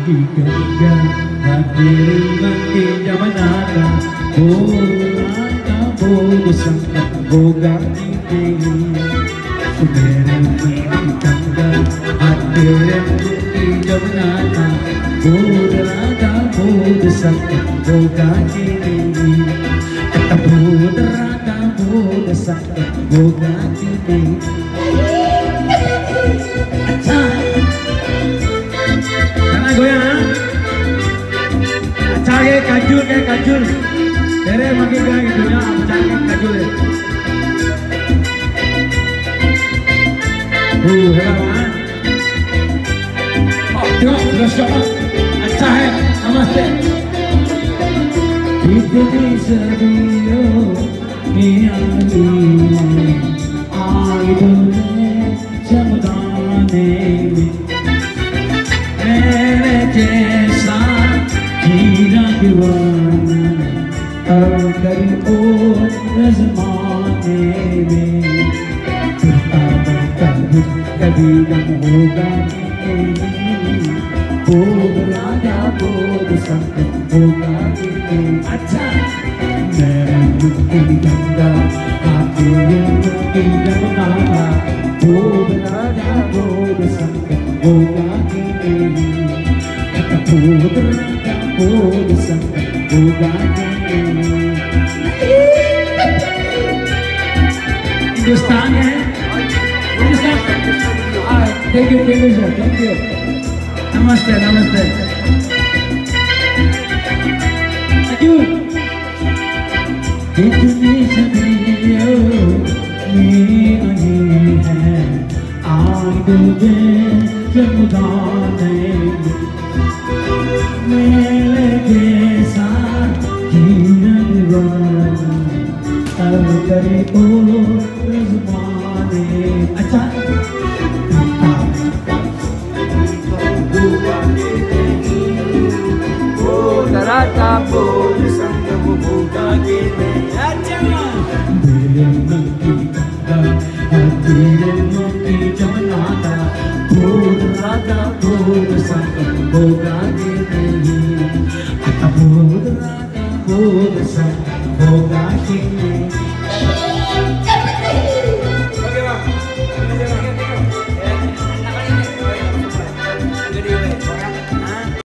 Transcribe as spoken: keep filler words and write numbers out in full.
की गंगा तेरे मंगे जमनाता बोलाता बोल संगत होगा तेरी मेरे मंगे गंगा तेरे मंगे जमनाता बोलाता बोल संगत होगा तेरी बोलाता बोल संगत होगा तेरी अच्छा karena goyang अच्छा ये kajul kayak kajul तेरे makin gak gitu ya अच्छा kayak kajul ya uh hebat oh tengok sudah siapa अच्छा है नमस्ते इतनी सदियों में आई आई बोले जमदाने में मेरे जैसा हीरा दीवाना अब कभी ओ ज़माने में फिरता बनता हूँ कभी गम होगा नहीं बोल राजा बोल संकट होगा नहीं अच्छा मेरे मुक्ति गंगा तेरे मुक्ति गंगा बोल राजा बोल संकट होगा बोल संकट होगा हिंदुस्तान है Hindustan thank you thank you sir thank you नमस्ते नमस्ते इतनी सदियों में नहीं है आज तुझे जमदाने मेरे जैसा हीरा दीवाना अब करे ओ ज़माने अच्छा राता बोल संग होगा के अच्छा तेरे मंगी गंगा तेरे मंगी जमनाता बोल राता बोल संग होगा के नहीं बोल राता बोल संग होगा के